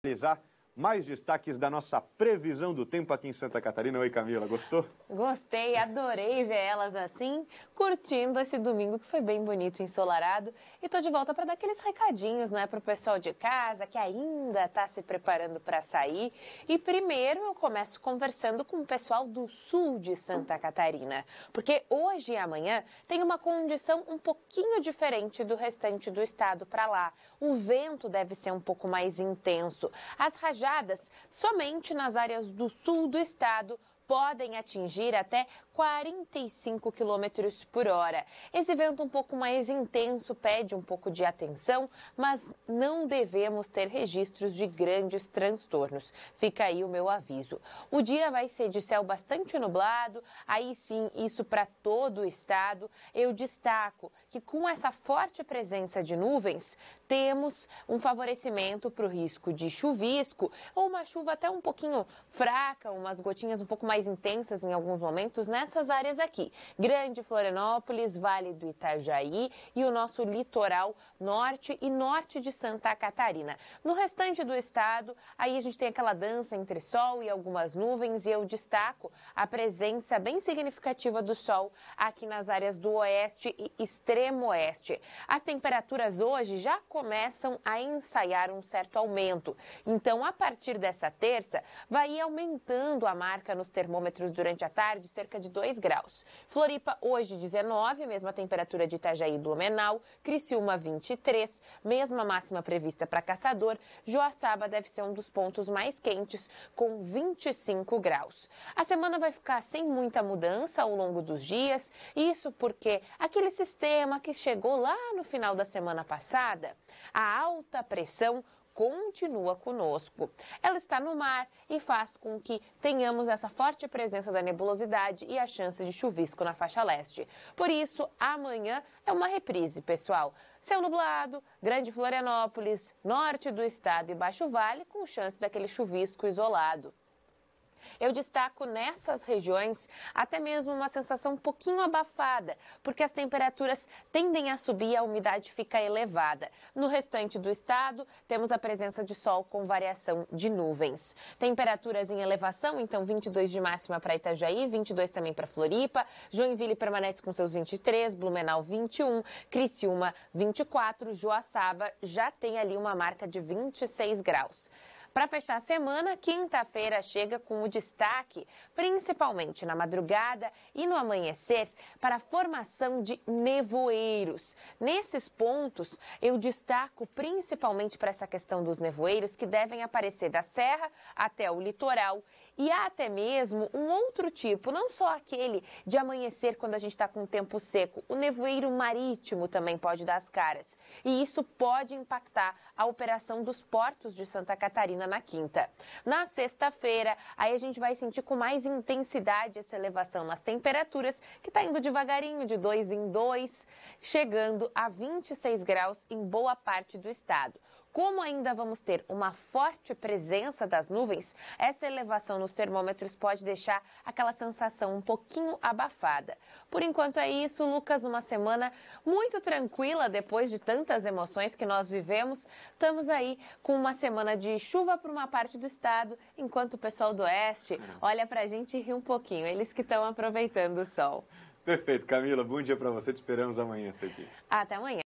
Realizar mais destaques da nossa previsão do tempo aqui em Santa Catarina. Oi, Camila, gostou? Gostei, adorei ver elas assim, curtindo esse domingo que foi bem bonito, ensolarado. E tô de volta para dar aqueles recadinhos, né, pro pessoal de casa que ainda tá se preparando para sair. E primeiro eu começo conversando com o pessoal do sul de Santa Catarina, porque hoje e amanhã tem uma condição um pouquinho diferente do restante do estado para lá. O vento deve ser um pouco mais intenso. As rajadas somente nas áreas do sul do estado podem atingir até 45 quilômetros por hora. Esse vento um pouco mais intenso pede um pouco de atenção, mas não devemos ter registros de grandes transtornos. Fica aí o meu aviso. O dia vai ser de céu bastante nublado, aí sim, isso para todo o estado. Eu destaco que com essa forte presença de nuvens, temos um favorecimento para o risco de chuvisco ou uma chuva até um pouquinho fraca, umas gotinhas um pouco mais intensas em alguns momentos nessas áreas aqui. Grande Florianópolis, Vale do Itajaí e o nosso litoral norte e norte de Santa Catarina. No restante do estado, aí a gente tem aquela dança entre sol e algumas nuvens e eu destaco a presença bem significativa do sol aqui nas áreas do oeste e extremo oeste. As temperaturas hoje já começam a ensaiar um certo aumento. Então, a partir dessa terça, vai ir aumentando a marca nos termômetros durante a tarde, cerca de 2 graus. Floripa, hoje 19, mesma temperatura de Itajaí e Blumenau. Criciúma, 23, mesma máxima prevista para Caçador. Joaçaba deve ser um dos pontos mais quentes, com 25 graus. A semana vai ficar sem muita mudança ao longo dos dias, isso porque aquele sistema que chegou lá no final da semana passada, a alta pressão, continua conosco. Ela está no mar e faz com que tenhamos essa forte presença da nebulosidade e a chance de chuvisco na faixa leste. Por isso, amanhã é uma reprise, pessoal. Céu nublado, Grande Florianópolis, norte do estado e Baixo Vale, com chance daquele chuvisco isolado. Eu destaco nessas regiões até mesmo uma sensação um pouquinho abafada, porque as temperaturas tendem a subir e a umidade fica elevada. No restante do estado, temos a presença de sol com variação de nuvens. Temperaturas em elevação, então 22 de máxima para Itajaí, 22 também para Floripa, Joinville permanece com seus 23, Blumenau 21, Criciúma 24, Joaçaba já tem ali uma marca de 26 graus. Para fechar a semana, quinta-feira chega com o destaque, principalmente na madrugada e no amanhecer, para a formação de nevoeiros. Nesses pontos, eu destaco principalmente para essa questão dos nevoeiros que devem aparecer da serra até o litoral e até mesmo um outro tipo, não só aquele de amanhecer quando a gente está com o tempo seco, o nevoeiro marítimo também pode dar as caras. E isso pode impactar a operação dos portos de Santa Catarina na quinta. Na sexta-feira, aí a gente vai sentir com mais intensidade essa elevação nas temperaturas, que está indo devagarinho, de 2 em 2, chegando a 26 graus em boa parte do estado. Como ainda vamos ter uma forte presença das nuvens, essa elevação nos termômetros pode deixar aquela sensação um pouquinho abafada. Por enquanto é isso, Lucas, uma semana muito tranquila depois de tantas emoções que nós vivemos. Estamos aí com uma semana de chuva para uma parte do estado, enquanto o pessoal do oeste olha para a gente e ri um pouquinho, eles que estão aproveitando o sol. Perfeito, Camila, bom dia para você, te esperamos amanhã, Cedinho. Até amanhã.